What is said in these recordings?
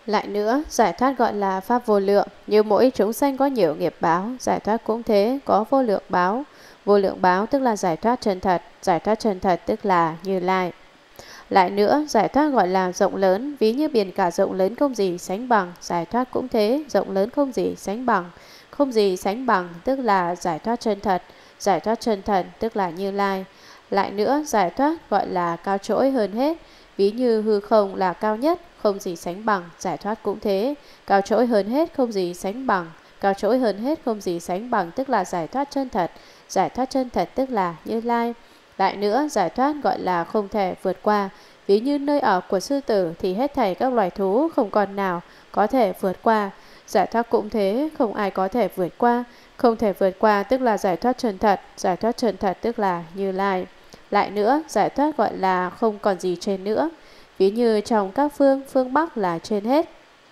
Lại nữa, giải thoát gọi là pháp vô lượng. Như mỗi chúng sanh có nhiều nghiệp báo, giải thoát cũng thế, có vô lượng báo. Vô lượng báo tức là giải thoát chân thật, giải thoát chân thật tức là Như Lai. Lại nữa, giải thoát gọi là rộng lớn, ví như biển cả rộng lớn không gì sánh bằng, giải thoát cũng thế, rộng lớn không gì sánh bằng. Không gì sánh bằng tức là giải thoát chân thật, giải thoát chân thật tức là Như Lai. Lại nữa, giải thoát gọi là cao trỗi hơn hết, ví như hư không là cao nhất, không gì sánh bằng, giải thoát cũng thế, cao trỗi hơn hết, không gì sánh bằng. Cao trỗi hơn hết, không gì sánh bằng tức là giải thoát chân thật, giải thoát chân thật tức là Như Lai. Lại nữa, giải thoát gọi là không thể vượt qua, ví như nơi ở của sư tử thì hết thảy các loài thú không còn nào có thể vượt qua. Giải thoát cũng thế, không ai có thể vượt qua. Không thể vượt qua tức là giải thoát chân thật, giải thoát chân thật tức là Như Lai. Lại nữa, giải thoát gọi là không còn gì trên nữa, ví như trong các phương Bắc là trên hết.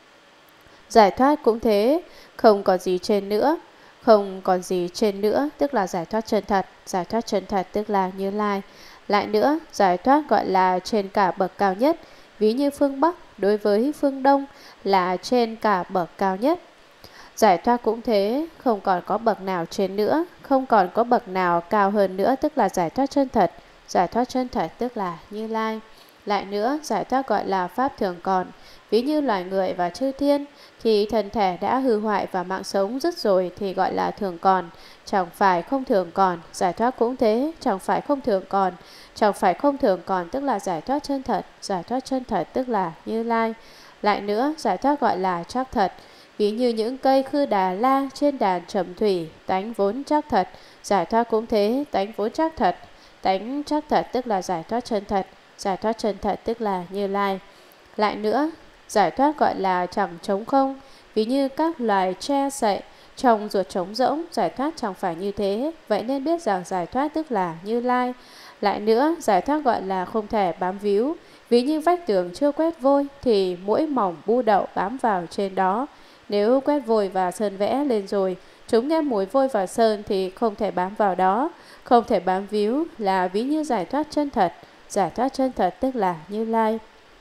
Giải thoát cũng thế, không còn gì trên nữa. Không còn gì trên nữa tức là giải thoát chân thật, giải thoát chân thật tức là Như Lai. Lại nữa, giải thoát gọi là trên cả bậc cao nhất, ví như phương Bắc đối với phương Đông là trên cả bậc cao nhất. Giải thoát cũng thế, không còn có bậc nào trên nữa, không còn có bậc nào cao hơn nữa tức là giải thoát chân thật, giải thoát chân thật tức là Như Lai. Lại nữa, giải thoát gọi là pháp thường còn, ví như loài người và chư thiên, khi thân thể đã hư hoại và mạng sống dứt rồi thì gọi là thường còn, chẳng phải không thường còn. Giải thoát cũng thế, chẳng phải không thường còn, chẳng phải không thường còn tức là giải thoát chân thật, giải thoát chân thật tức là Như Lai. Lại nữa, giải thoát gọi là chắc thật, ví như những cây khư đà la trên đàn trầm thủy, tánh vốn chắc thật. Giải thoát cũng thế, tánh vốn chắc thật, tánh chắc thật tức là giải thoát chân thật, giải thoát chân thật tức là Như Lai. Lại nữa, giải thoát gọi là chẳng trống không, ví như các loài tre sậy trong ruột trống rỗng, giải thoát chẳng phải như thế, vậy nên biết rằng giải thoát tức là Như Lai. Lại nữa, giải thoát gọi là không thể bám víu, ví như vách tường chưa quét vôi thì mỗi mỏng bu đậu bám vào trên đó. Nếu quét vôi và sơn vẽ lên rồi, chúng nghe mùi vôi và sơn thì không thể bám vào đó. Không thể bám víu là ví như giải thoát chân thật, giải thoát chân thật tức là Như Lai.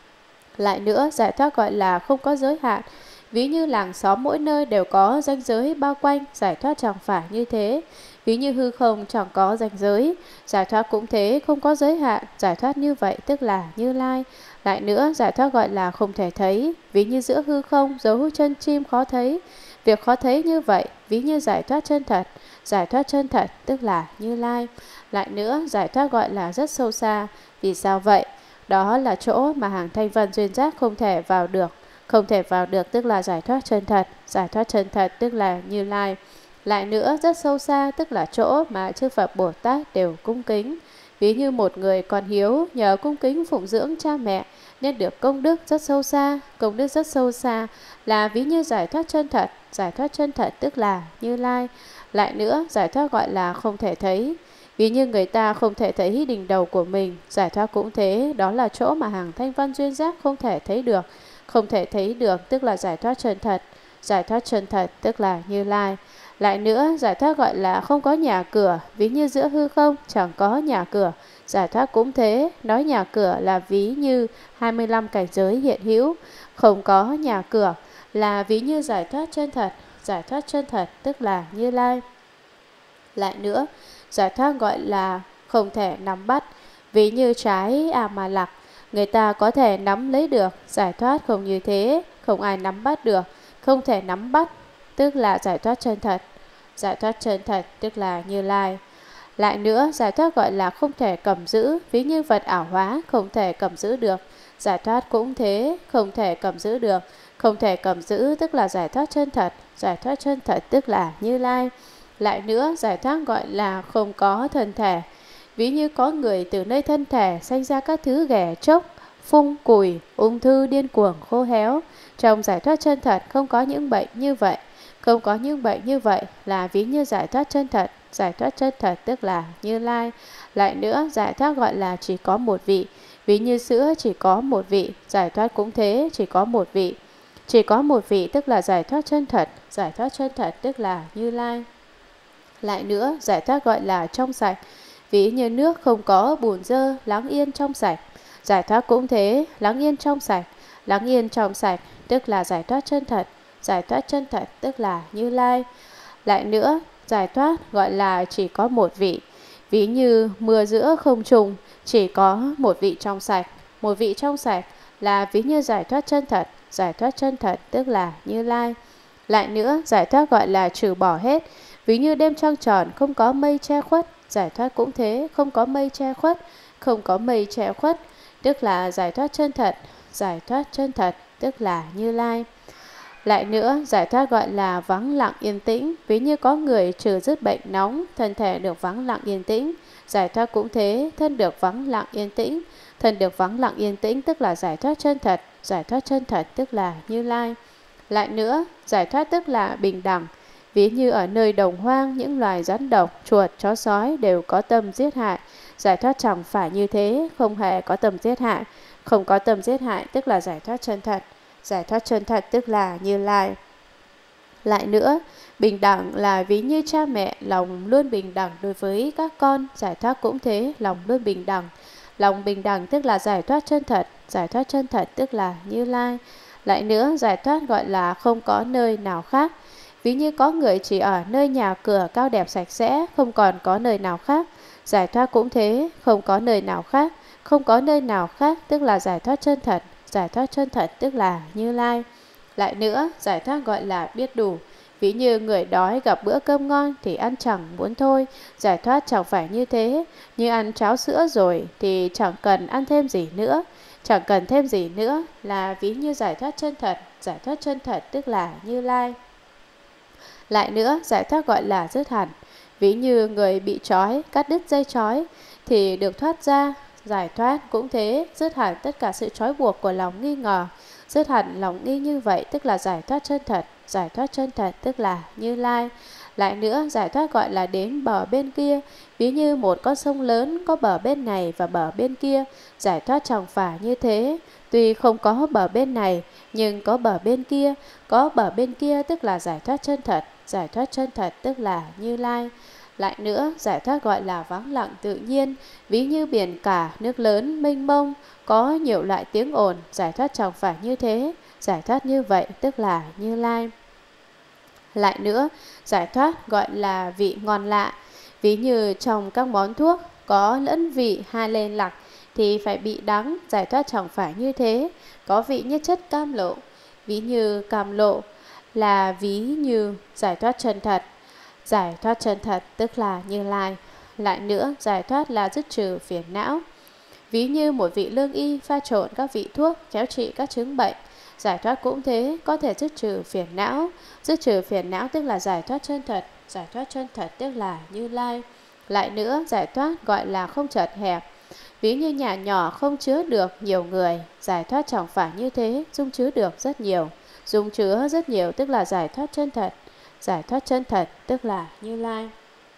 Lại nữa, giải thoát gọi là không có giới hạn, ví như làng xóm mỗi nơi đều có ranh giới bao quanh, giải thoát chẳng phải như thế. Ví như hư không chẳng có ranh giới, giải thoát cũng thế, không có giới hạn, giải thoát như vậy tức là Như Lai. Lại nữa, giải thoát gọi là không thể thấy, ví như giữa hư không dấu chân chim khó thấy. Việc khó thấy như vậy, ví như giải thoát chân thật, giải thoát chân thật tức là Như Lai. Lại nữa, giải thoát gọi là rất sâu xa, vì sao vậy? Đó là chỗ mà hàng thanh văn duyên giác không thể vào được. Không thể vào được tức là giải thoát chân thật, giải thoát chân thật tức là Như Lai. Lại nữa, rất sâu xa tức là chỗ mà chư Phật Bồ Tát đều cung kính. Ví như một người con hiếu nhờ cung kính phụng dưỡng cha mẹ nên được công đức rất sâu xa. Công đức rất sâu xa là ví như giải thoát chân thật, giải thoát chân thật tức là Như Lai. Lại nữa, giải thoát gọi là không thể thấy, ví như người ta không thể thấy đỉnh đầu của mình, giải thoát cũng thế, đó là chỗ mà hàng thanh văn duyên giác không thể thấy được. Không thể thấy được tức là giải thoát chân thật, giải thoát chân thật tức là Như Lai. Lại nữa, giải thoát gọi là không có nhà cửa, ví như giữa hư không chẳng có nhà cửa, giải thoát cũng thế, nói nhà cửa là ví như 25 cảnh giới hiện hữu. Không có nhà cửa là ví như giải thoát chân thật, giải thoát chân thật tức là Như Lai. Lại nữa, giải thoát gọi là không thể nắm bắt, ví như trái mà lạc, người ta có thể nắm lấy được, giải thoát không như thế, không ai nắm bắt được, không thể nắm bắt, tức là giải thoát chân thật, giải thoát chân thật tức là Như Lai. Lại nữa, giải thoát gọi là không thể cầm giữ, ví như vật ảo hóa không thể cầm giữ được, giải thoát cũng thế, không thể cầm giữ được, không thể cầm giữ tức là giải thoát chân thật, giải thoát chân thật tức là Như Lai. Lại nữa, giải thoát gọi là không có thân thể, ví như có người từ nơi thân thể sanh ra các thứ ghẻ chốc, phung cùi, ung thư, điên cuồng, khô héo. Trong giải thoát chân thật không có những bệnh như vậy, không có những bệnh như vậy là ví như giải thoát chân thật, giải thoát chân thật tức là Như Lai. Lại nữa, giải thoát gọi là chỉ có một vị, ví như sữa chỉ có một vị, giải thoát cũng thế, chỉ có một vị. Chỉ có một vị tức là giải thoát chân thật, giải thoát chân thật tức là Như Lai. Lại nữa, giải thoát gọi là trong sạch, ví như nước không có bùn dơ, lắng yên trong sạch, giải thoát cũng thế, lắng yên trong sạch Lắng yên trong sạch tức là giải thoát chân thật. Giải thoát chân thật tức là Như Lai. Lại nữa, giải thoát gọi là chỉ có một vị. Ví như mưa giữa không trung, chỉ có một vị trong sạch. Một vị trong sạch là ví như giải thoát chân thật. Giải thoát chân thật tức là Như Lai. Lại nữa, giải thoát gọi là trừ bỏ hết. Ví như đêm trăng tròn không có mây che khuất. Giải thoát cũng thế, không có mây che khuất. Không có mây che khuất tức là giải thoát chân thật. Giải thoát chân thật tức là Như Lai. Lại nữa, giải thoát gọi là vắng lặng yên tĩnh. Ví như có người trừ dứt bệnh nóng, thân thể được vắng lặng yên tĩnh. Giải thoát cũng thế, thân được vắng lặng yên tĩnh. Thân được vắng lặng yên tĩnh tức là giải thoát chân thật. Giải thoát chân thật tức là Như Lai. Lại nữa, giải thoát tức là bình đẳng. Ví như ở nơi đồng hoang, những loài rắn độc, chuột, chó sói đều có tâm giết hại. Giải thoát chẳng phải như thế, không hề có tâm giết hại. Không có tâm giết hại tức là giải thoát chân thật. Giải thoát chân thật tức là Như Lai. Lại nữa, bình đẳng là ví như cha mẹ lòng luôn bình đẳng đối với các con. Giải thoát cũng thế, lòng luôn bình đẳng. Lòng bình đẳng tức là giải thoát chân thật. Giải thoát chân thật tức là Như Lai. Lại nữa, giải thoát gọi là không có nơi nào khác. Ví như có người chỉ ở nơi nhà cửa cao đẹp sạch sẽ, không còn có nơi nào khác. Giải thoát cũng thế, không có nơi nào khác. Không có nơi nào khác tức là giải thoát chân thật. Giải thoát chân thật tức là Như Lai. Lại nữa, giải thoát gọi là biết đủ. Ví như người đói gặp bữa cơm ngon thì ăn chẳng muốn thôi. Giải thoát chẳng phải như thế. Như ăn cháo sữa rồi thì chẳng cần ăn thêm gì nữa. Chẳng cần thêm gì nữa là ví như giải thoát chân thật. Giải thoát chân thật tức là Như Lai. Lại nữa, giải thoát gọi là dứt hẳn. Ví như người bị trói, cắt đứt dây trói thì được thoát ra. Giải thoát cũng thế, dứt hẳn tất cả sự trói buộc của lòng nghi ngờ. Dứt hẳn lòng nghi như vậy tức là giải thoát chân thật. Giải thoát chân thật tức là Như Lai. Lại nữa, giải thoát gọi là đến bờ bên kia. Ví như một con sông lớn có bờ bên này và bờ bên kia. Giải thoát chẳng phải như thế. Tuy không có bờ bên này, nhưng có bờ bên kia. Có bờ bên kia tức là giải thoát chân thật. Giải thoát chân thật tức là Như Lai. Lại nữa, giải thoát gọi là vắng lặng tự nhiên. Ví như biển cả, nước lớn, mênh mông, có nhiều loại tiếng ồn. Giải thoát chẳng phải như thế. Giải thoát như vậy tức là Như Lai. Lại nữa, giải thoát gọi là vị ngon lạ. Ví như trong các món thuốc có lẫn vị hai lên lạc thì phải bị đắng. Giải thoát chẳng phải như thế. Có vị như chất cam lộ. Ví như cam lộ là ví như giải thoát chân thật. Giải thoát chân thật tức là Như Lai. Lại nữa, giải thoát là dứt trừ phiền não. Ví như một vị lương y pha trộn các vị thuốc kéo trị các chứng bệnh. Giải thoát cũng thế, có thể dứt trừ phiền não. Dứt trừ phiền não tức là giải thoát chân thật. Giải thoát chân thật tức là Như Lai. Lại nữa, giải thoát gọi là không chật hẹp. Ví như nhà nhỏ không chứa được nhiều người. Giải thoát chẳng phải như thế, dung chứa được rất nhiều. Dung chứa rất nhiều tức là giải thoát chân thật. Giải thoát chân thật tức là Như Lai.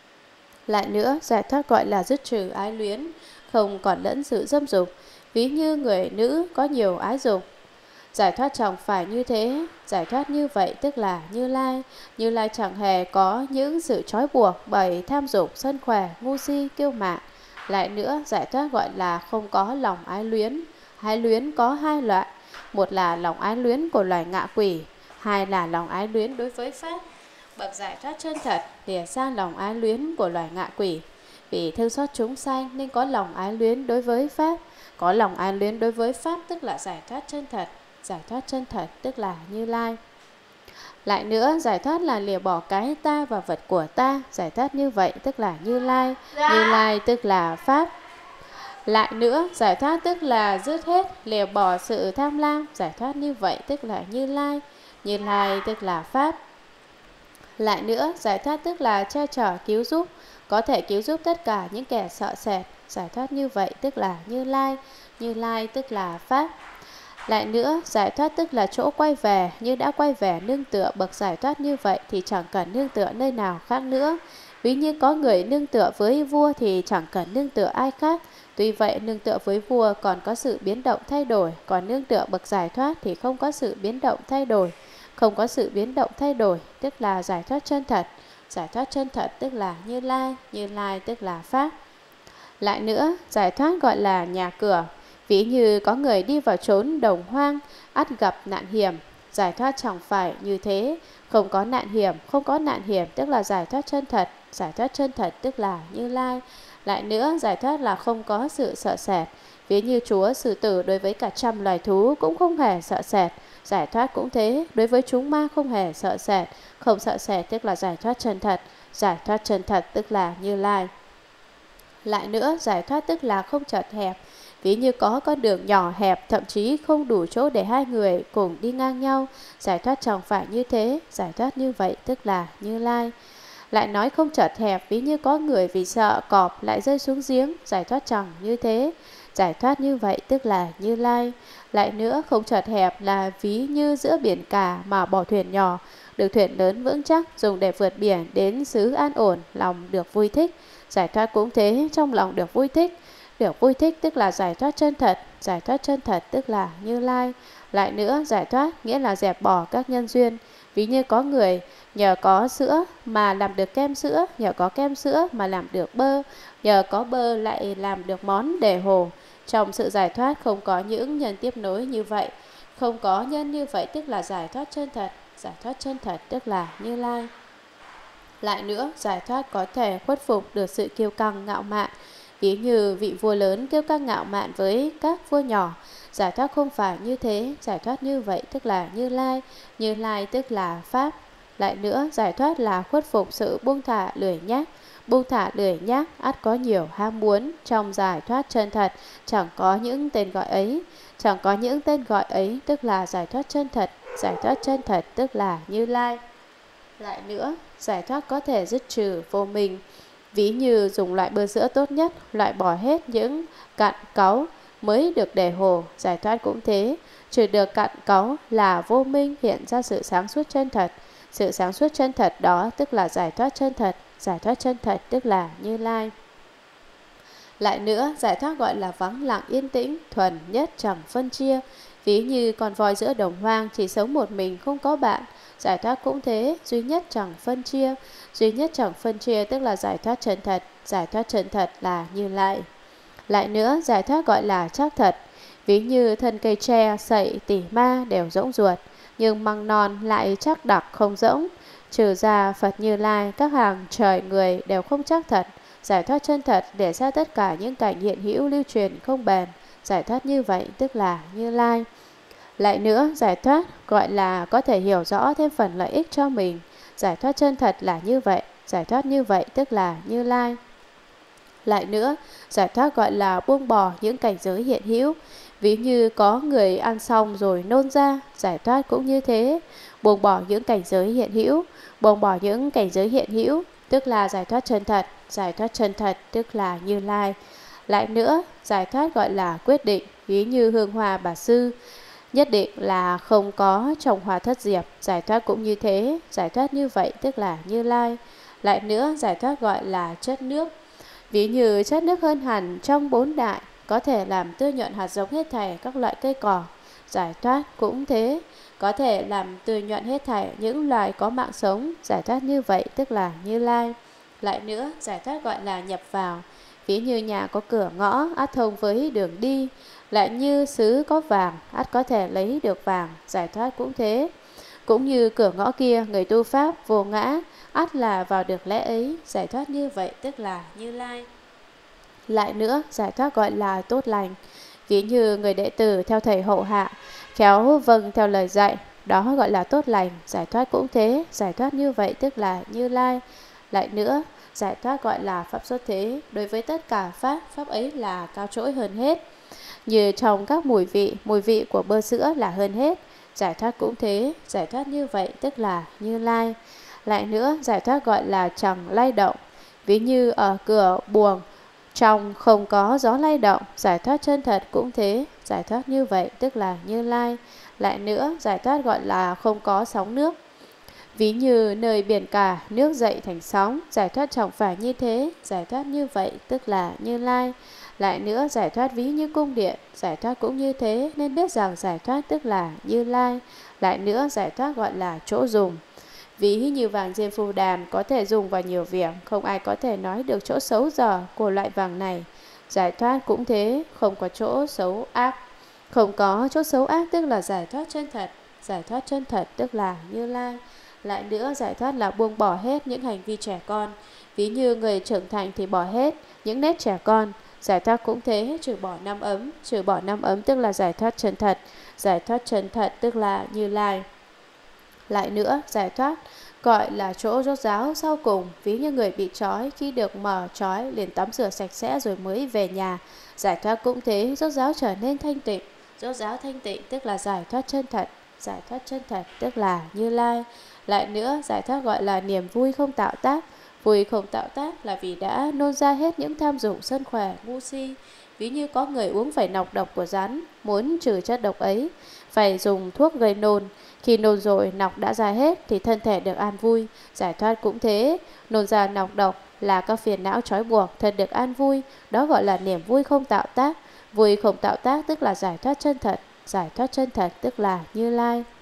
Lại nữa, giải thoát gọi là dứt trừ ái luyến, không còn lẫn sự dâm dục. Ví như người nữ có nhiều ái dục. Giải thoát chẳng phải như thế. Giải thoát như vậy tức là Như Lai. Như Lai chẳng hề có những sự trói buộc bởi tham dục, sân khỏe, ngu si, kiêu mạn. Lại nữa, giải thoát gọi là không có lòng ái luyến. Ái luyến có hai loại. Một là lòng ái luyến của loài ngạ quỷ. Hai là lòng ái luyến đối với Pháp. Bậc giải thoát chân thật lìa xa lòng ái luyến của loài ngạ quỷ. Vì thương xót chúng sanh nên có lòng ái luyến đối với Pháp. Có lòng ái luyến đối với Pháp tức là giải thoát chân thật. Giải thoát chân thật tức là Như Lai. Lại nữa, giải thoát là lìa bỏ cái ta và vật của ta. Giải thoát như vậy tức là Như Lai. Như Lai tức là Pháp. Lại nữa, giải thoát tức là dứt hết, lìa bỏ sự tham lam. Giải thoát như vậy tức là Như Lai. Như Lai tức là Pháp. Lại nữa, giải thoát tức là che chở cứu giúp, có thể cứu giúp tất cả những kẻ sợ sệt. Giải thoát như vậy tức là Như Lai. Như Lai tức là Pháp. Lại nữa, giải thoát tức là chỗ quay về, như đã quay về nương tựa. Bậc giải thoát như vậy thì chẳng cần nương tựa nơi nào khác nữa. Ví như có người nương tựa với vua thì chẳng cần nương tựa ai khác. Tuy vậy, nương tựa với vua còn có sự biến động thay đổi, còn nương tựa bậc giải thoát thì không có sự biến động thay đổi. Không có sự biến động thay đổi tức là giải thoát chân thật. Giải thoát chân thật tức là Như Lai. Như Lai tức là Pháp. Lại nữa, giải thoát gọi là nhà cửa. Ví như có người đi vào chốn đồng hoang, ắt gặp nạn hiểm, giải thoát chẳng phải như thế. Không có nạn hiểm, không có nạn hiểm tức là giải thoát chân thật, giải thoát chân thật tức là Như Lai. Lại nữa, giải thoát là không có sự sợ sệt. Ví như Chúa xử tử đối với cả trăm loài thú cũng không hề sợ sệt. Giải thoát cũng thế, đối với chúng ma không hề sợ sệt. Không sợ sệt tức là giải thoát chân thật, giải thoát chân thật tức là Như Lai. Lại nữa, giải thoát tức là không chật hẹp. Ví như có con đường nhỏ hẹp, thậm chí không đủ chỗ để hai người cùng đi ngang nhau. Giải thoát chẳng phải như thế, giải thoát như vậy tức là Như Lai. Lại nói không chật hẹp, ví như có người vì sợ cọp lại rơi xuống giếng, giải thoát chẳng như thế, giải thoát như vậy tức là Như Lai. Lại nữa, không chật hẹp là ví như giữa biển cả mà bỏ thuyền nhỏ, được thuyền lớn vững chắc dùng để vượt biển đến xứ an ổn, lòng được vui thích. Giải thoát cũng thế, trong lòng được vui thích. Được vui thích tức là giải thoát chân thật, giải thoát chân thật tức là Như Lai. Lại nữa, giải thoát nghĩa là dẹp bỏ các nhân duyên. Ví như có người nhờ có sữa mà làm được kem sữa, nhờ có kem sữa mà làm được bơ, nhờ có bơ lại làm được món đề hồ. Trong sự giải thoát không có những nhân tiếp nối như vậy. Không có nhân như vậy tức là giải thoát chân thật, giải thoát chân thật tức là Như Lai. Lại nữa, giải thoát có thể khuất phục được sự kiêu căng ngạo mạn. Ví như vị vua lớn kiêu căng ngạo mạn với các vua nhỏ. Giải thoát không phải như thế, giải thoát như vậy tức là Như Lai. Như Lai tức là Pháp. Lại nữa, giải thoát là khuất phục sự buông thả lười nhác. Buông thả lười nhác ắt có nhiều ham muốn. Trong giải thoát chân thật chẳng có những tên gọi ấy. Chẳng có những tên gọi ấy tức là giải thoát chân thật. Giải thoát chân thật tức là Như Lai. Lại nữa, giải thoát có thể dứt trừ vô minh. Ví như dùng loại bơ sữa tốt nhất, loại bỏ hết những cặn cáu mới được để hồ. Giải thoát cũng thế, trừ được cặn cáu là vô minh, hiện ra sự sáng suốt chân thật. Sự sáng suốt chân thật đó tức là giải thoát chân thật, giải thoát chân thật tức là Như Lai. Lại nữa, giải thoát gọi là vắng lặng yên tĩnh, thuần nhất chẳng phân chia. Ví như con voi giữa đồng hoang chỉ sống một mình không có bạn. Giải thoát cũng thế, duy nhất chẳng phân chia. Duy nhất chẳng phân chia tức là giải thoát chân thật, giải thoát chân thật là Như Lai. Lại nữa, giải thoát gọi là trắc thật. Ví như thân cây tre, sậy, tỉ ma đều rỗng ruột, nhưng măng non lại chắc đặc không rỗng. Trừ ra Phật Như Lai, các hàng trời người đều không chắc thật. Giải thoát chân thật để ra tất cả những cảnh hiện hữu lưu truyền không bền. Giải thoát như vậy tức là Như Lai. Lại nữa, giải thoát gọi là có thể hiểu rõ thêm phần lợi ích cho mình. Giải thoát chân thật là như vậy, giải thoát như vậy tức là Như Lai. Lại nữa, giải thoát gọi là buông bỏ những cảnh giới hiện hữu. Ví như có người ăn xong rồi nôn ra, giải thoát cũng như thế. Buông bỏ những cảnh giới hiện hữu, buông bỏ những cảnh giới hiện hữu tức là giải thoát chân thật, giải thoát chân thật tức là Như Lai. Lại nữa, giải thoát gọi là quyết định. Ví như hương hoa bà sư, nhất định là không có trồng hoa thất diệp. Giải thoát cũng như thế, giải thoát như vậy tức là Như Lai. Lại nữa, giải thoát gọi là chất nước. Ví như chất nước hơn hẳn trong bốn đại, có thể làm tươi nhuận hạt giống hết thảy các loại cây cỏ. Giải thoát cũng thế, có thể làm tươi nhuận hết thảy những loài có mạng sống. Giải thoát như vậy tức là Như Lai. Lại nữa, giải thoát gọi là nhập vào. Ví như nhà có cửa ngõ, ắt thông với đường đi. Lại như xứ có vàng, ắt có thể lấy được vàng. Giải thoát cũng thế. Cũng như cửa ngõ kia, người tu pháp vô ngã, ắt là vào được lẽ ấy. Giải thoát như vậy tức là Như Lai. Lại nữa, giải thoát gọi là tốt lành. Ví như người đệ tử theo thầy hậu hạ, khéo vâng theo lời dạy, đó gọi là tốt lành. Giải thoát cũng thế, giải thoát như vậy tức là Như Lai. Lại nữa, giải thoát gọi là pháp xuất thế. Đối với tất cả pháp, pháp ấy là cao trỗi hơn hết. Như trong các mùi vị của bơ sữa là hơn hết. Giải thoát cũng thế, giải thoát như vậy tức là Như Lai. Lại nữa, giải thoát gọi là chẳng lay động. Ví như ở cửa buồng trong không có gió lay động. Giải thoát chân thật cũng thế, giải thoát như vậy tức là Như Lai. Lại nữa, giải thoát gọi là không có sóng nước. Ví như nơi biển cả, nước dậy thành sóng. Giải thoát chẳng phải như thế, giải thoát như vậy tức là Như Lai. Lại nữa, giải thoát ví như cung điện, giải thoát cũng như thế, nên biết rằng giải thoát tức là Như Lai. Lại nữa, giải thoát gọi là chỗ dùng. Ví như vàng trên phù đàn có thể dùng vào nhiều việc, không ai có thể nói được chỗ xấu dở của loại vàng này. Giải thoát cũng thế, không có chỗ xấu ác. Không có chỗ xấu ác tức là giải thoát chân thật. Giải thoát chân thật tức là Như Lai. Lại nữa, giải thoát là buông bỏ hết những hành vi trẻ con. Ví như người trưởng thành thì bỏ hết những nét trẻ con. Giải thoát cũng thế, trừ bỏ năm ấm. Trừ bỏ năm ấm tức là giải thoát chân thật. Giải thoát chân thật tức là Như Lai. Lại nữa, giải thoát gọi là chỗ rốt ráo sau cùng. Ví như người bị trói, khi được mở trói liền tắm rửa sạch sẽ rồi mới về nhà. Giải thoát cũng thế, rốt ráo trở nên thanh tịnh. Rốt ráo thanh tịnh tức là giải thoát chân thật. Giải thoát chân thật tức là Như Lai. Lại nữa, giải thoát gọi là niềm vui không tạo tác. Vui không tạo tác là vì đã nôn ra hết những tham dục sân khỏe, ngu si. Ví như có người uống phải nọc độc của rắn, muốn trừ chất độc ấy, phải dùng thuốc gây nôn. Khi nôn rồi nọc đã ra hết thì thân thể được an vui. Giải thoát cũng thế, nôn ra nọc độc là các phiền não trói buộc, thân được an vui. Đó gọi là niềm vui không tạo tác. Vui không tạo tác tức là giải thoát chân thật. Giải thoát chân thật tức là Như Lai.